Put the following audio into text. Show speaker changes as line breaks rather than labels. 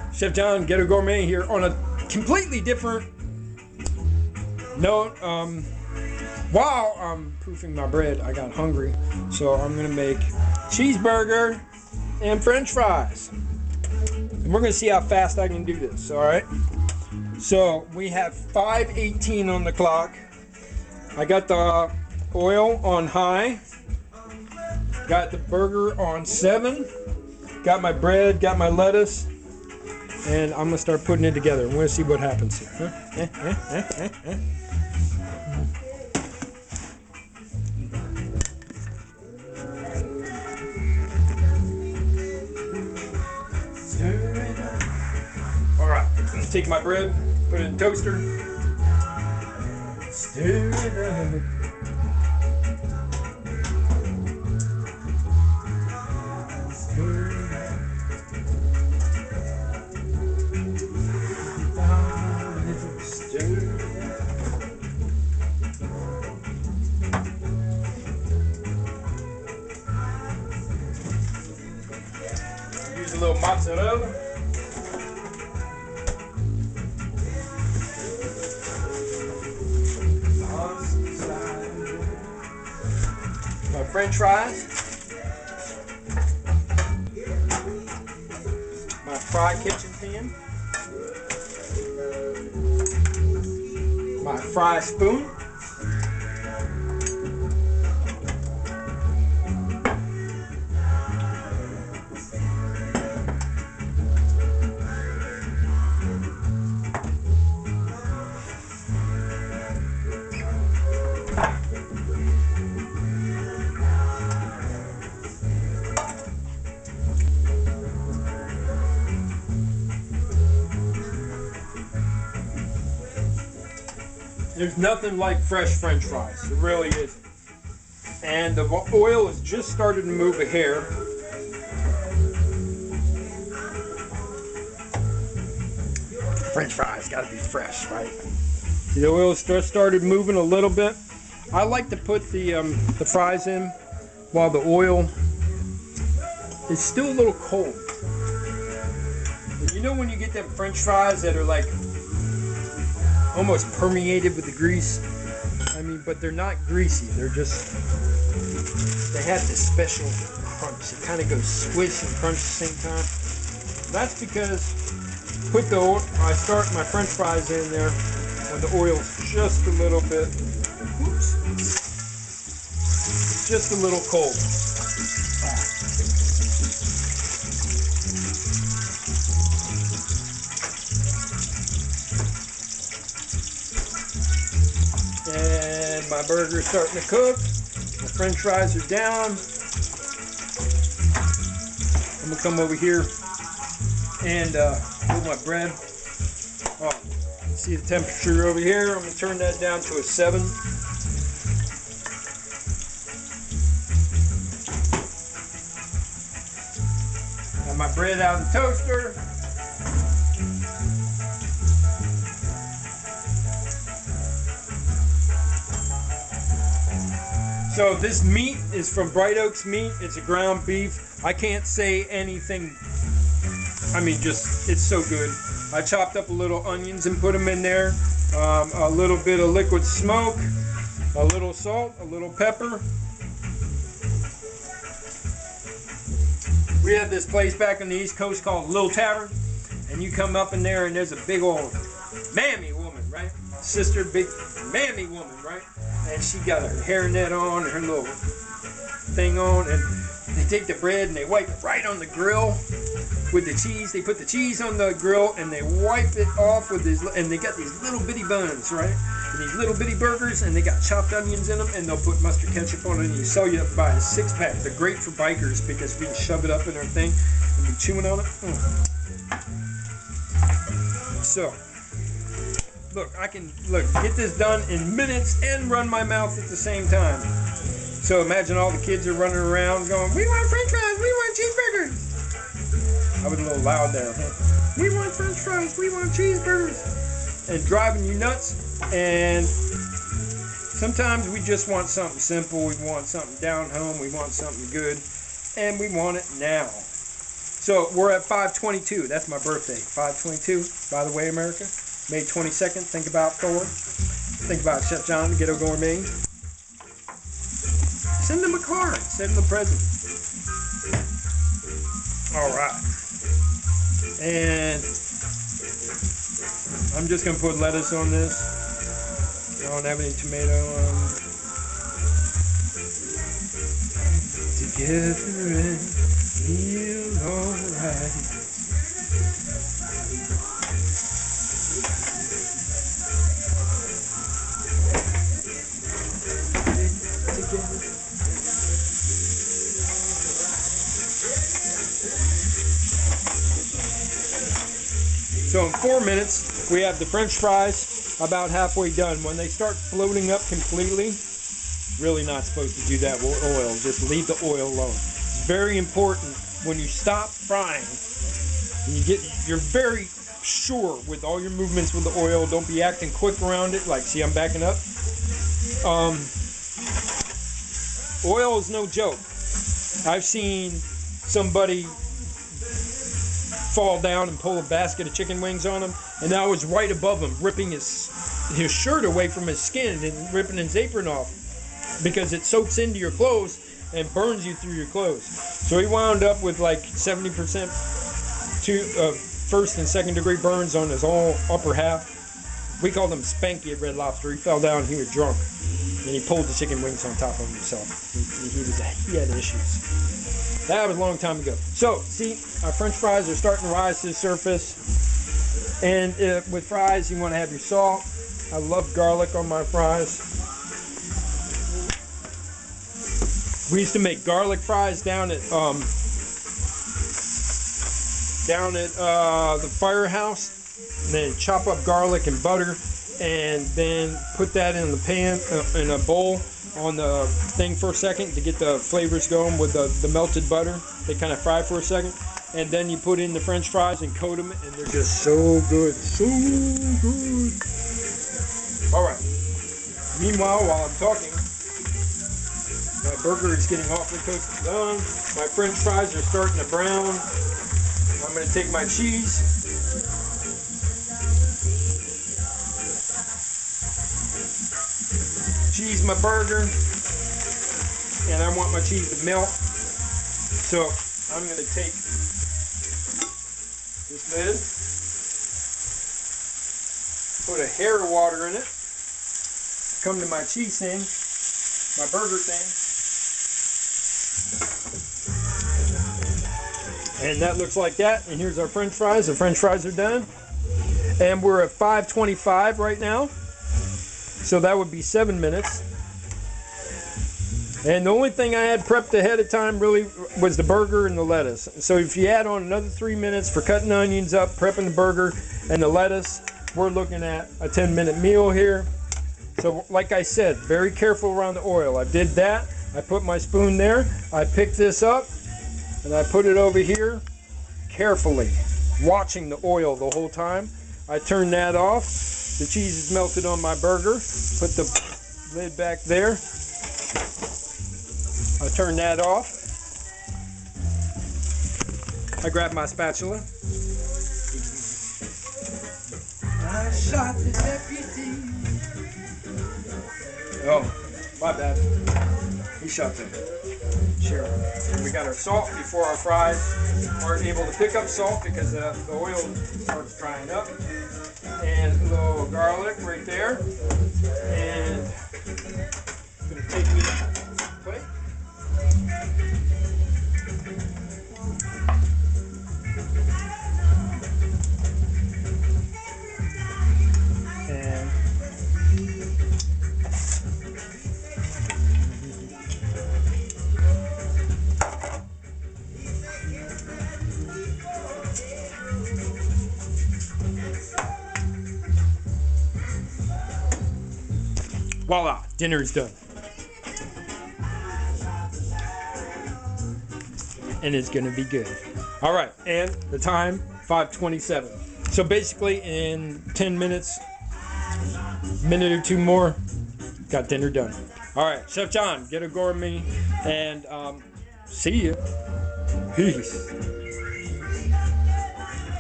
Chef John Ghetto Gourmet here on a completely different note. While I'm proofing my bread, I got hungry, so I'm gonna make cheeseburger and French fries. And we're gonna see how fast I can do this. All right. So we have 5:18 on the clock. I got the oil on high. Got the burger on 7. Got my bread. Got my lettuce. And I'm gonna start putting it together. We're gonna see what happens here. All right, I'm gonna take my bread, put it in the toaster. Stir it up. Use a little mozzarella. My French fries. My fry kitchen pan. My fry spoon. There's nothing like fresh French fries. It really isn't. And the oil has just started to move a hair. French fries gotta be fresh, right? See, the oil just started moving a little bit. I like to put the fries in while the oil is still a little cold. And you know when you get them French fries that are like almost permeated with the grease? I mean, but they're not greasy. They're just, they have this special crunch. It kind of goes squish and crunch at the same time. That's because I start my French fries in there when the oil's just a little bit, oops, just a little cold. And my burger's starting to cook. My French fries are down. I'm gonna come over here and put my bread. Oh, see the temperature over here? I'm gonna turn that down to a 7. Got my bread out of the toaster. So this meat is from Bright Oaks Meat. It's a ground beef. I can't say anything. I mean, just, it's so good. I chopped up a little onions and put them in there. A little bit of liquid smoke, a little salt, a little pepper. We have this place back on the East Coast called Little Tavern. And you come up in there and there's a big old mammy woman, right? Sister, big mammy woman, right? And she got her hairnet on, her little thing on, and they take the bread and they wipe it right on the grill with the cheese. They put the cheese on the grill and they wipe it off with this, and they got these little bitty buns, right? And these little bitty burgers, and they got chopped onions in them, and they'll put mustard ketchup on it, and you sell you buy a 6-pack. They're great for bikers because we can shove it up in our thing and be chewing on it. So, look, I can get this done in minutes and run my mouth at the same time. So imagine all the kids are running around going, "We want French fries, we want cheeseburgers." I was a little loud there, huh? "We want French fries, we want cheeseburgers," and driving you nuts. And sometimes we just want something simple. We want something down home. We want something good, and we want it now. So we're at 5/22. That's my birthday. 5/22. By the way, America. May 22nd. Think about Thor. Think about Chef John the Ghetto Gourmet. Send him a card. Send him a present. All right. And I'm just going to put lettuce on this. I don't have any tomato on. Together and feel alright. So in 4 minutes, we have the French fries about halfway done. When they start floating up completely, really not supposed to do that with oil. Just leave the oil alone. It's very important when you stop frying. You're very sure with all your movements with the oil. Don't be acting quick around it. Like, see, I'm backing up. Oil is no joke. I've seen somebody fall down and pull a basket of chicken wings on him, and I was right above him, ripping his shirt away from his skin and ripping his apron off because it soaks into your clothes and burns you through your clothes. So he wound up with like 70% first and second degree burns on his whole upper half. We called him Spanky at Red Lobster. He fell down, he was drunk, and he pulled the chicken wings on top of himself. He had issues. That was a long time ago. So, see, our French fries are starting to rise to the surface. And with fries, you want to have your salt. I love garlic on my fries. We used to make garlic fries down at the firehouse. And then chop up garlic and butter, and then put that in the pan, in a bowl on the thing for a second to get the flavors going with the melted butter. They kind of fry for a second, and then you put in the French fries and coat them, and they're just so good, so good. All right. Meanwhile, while I'm talking, my burger is getting awfully cooked and done. My French fries are starting to brown. I'm going to take my cheese. Cheese my burger, and I want my cheese to melt, so I'm going to take this lid, put a hair of water in it, come to my cheese thing, my burger thing, and that looks like that. And here's our French fries. The French fries are done, and we're at 5:25 right now. So that would be 7 minutes. And the only thing I had prepped ahead of time really was the burger and the lettuce. So if you add on another 3 minutes for cutting the onions up, prepping the burger and the lettuce, we're looking at a 10-minute meal here. So like I said, very careful around the oil. I did that. I put my spoon there. I picked this up and I put it over here carefully, watching the oil the whole time. I turned that off. The cheese is melted on my burger. Put the lid back there. I turn that off. I grab my spatula. I shot the deputy. Oh, my bad. He shot the sheriff. And we got our salt before our fries. Weren't able to pick up salt because the oil starts drying up. And a little garlic right there. And I'm going to take me a plate. And voila, dinner is done. And it's gonna be good. All right, and the time, 5:27. So basically in 10 minutes, minute or two more, got dinner done. All right, Chef John, Ghetto Gourmet, and see you. Peace.